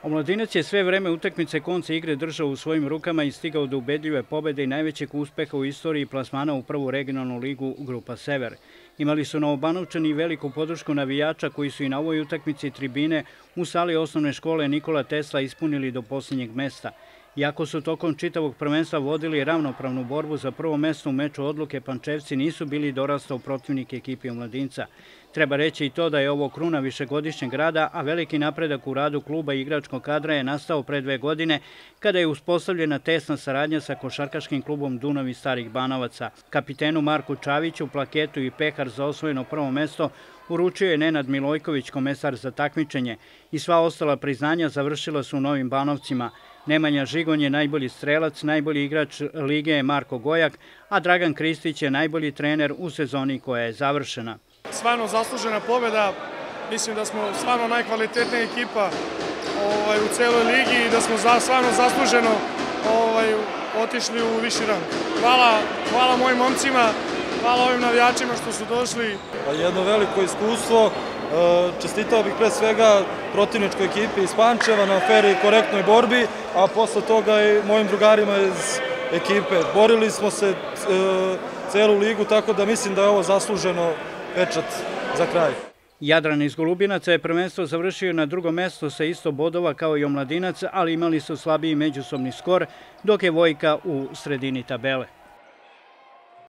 Omladinac je sve vreme utakmice konca igre držao u svojim rukama i stigao do ubedljive pobede i najvećeg uspeha u istoriji plasmana u prvu regionalnu ligu Grupa Sever. Imali su Novobanovčani veliku podršku navijača koji su i na ovoj utakmici tribine u sali osnovne škole Nikola Tesla ispunili do posljednjeg mesta. Iako su tokom čitavog prvenstva vodili ravnopravnu borbu za prvo mesto u meču odluke, Pančevci nisu bili dorastao protivnik ekipi Omladinca. Treba reći i to da je ovo kruna višegodišnjeg rada, a veliki napredak u radu kluba i igračkog kadra je nastao pre 2 godine, kada je uspostavljena tesna saradnja sa košarkaškim klubom Dunav iz Starih Banovaca. Kapitenu Marku Čaviću plaketu i pehar za osvojeno prvo mesto uručio je Nenad Milojković, komesar za takmičenje, i sva ostala priznanja završila su u Novim Banovcima. Nemanja Žigon je najbolji strelac, najbolji igrač lige je Marko Gojak, a Dragan Kristić je najbolji trener u sezoni koja je završena. Stvarno zaslužena pobjeda, mislim da smo stvarno najkvalitetnija ekipa u celoj ligi i da smo stvarno zasluženo otišli u viši rang. Hvala mojim momcima, hvala ovim navijačima što su došli. Jedno veliko iskustvo, čestitao bih pre svega protivničkoj ekipi iz Pančeva na fer i korektnoj borbi, a posle toga i mojim drugarima iz ekipe. Borili smo se celu ligu, tako da mislim da je ovo zasluženo pečat za kraj. Jadran iz Golubinaca je prvenstvo završio na drugo mesto sa isto bodova kao i Omladinac, ali imali su slabiji međusobni skor, dok je Vojka u sredini tabele.